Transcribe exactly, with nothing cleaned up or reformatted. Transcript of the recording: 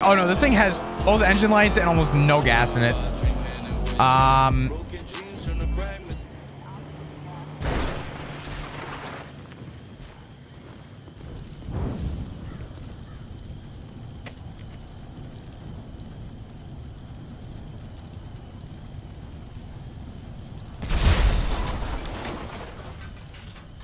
Oh no, this thing has both engine lights and almost no gas in it. Um,